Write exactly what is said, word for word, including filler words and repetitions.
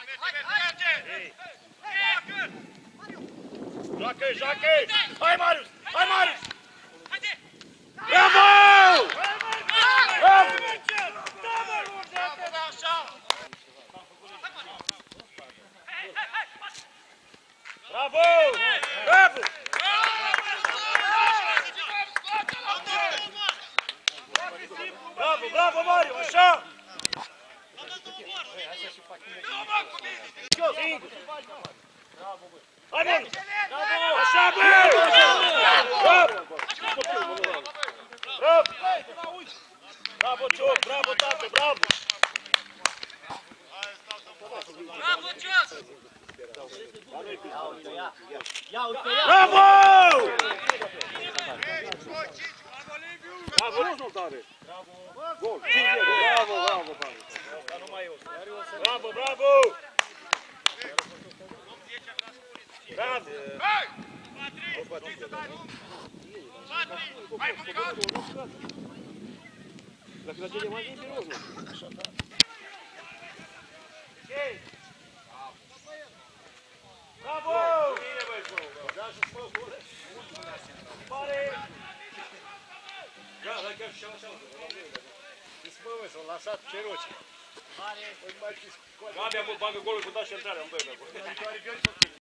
Joacă, joacă! Hai, Marius! Hai, Marius! Bravo! Bravo! Bravo! Bravo! Bravo, bravo, Mario, așa! Hai, Marius! Așa, bă! Bravo! Bravo! Bravo, Cioc, bravo, tată, bravo! Bravo, Cioc! Bravo! Bravo, rezultare! Gol! Bravo, bravo, bravo! Bravo, bravo! Bravo! Mai mâncat! La clădire mai din pirozul. Așa, da. Bravo! Bine, băi, băi! Da, și spă, bă! Pare! Da, hai chiar și așa, îți spă, bă, s-au lăsat ceroci. Pare! Păi mai știți... Gabia, bă, bagă golul cu da și intrarea în băi, bă!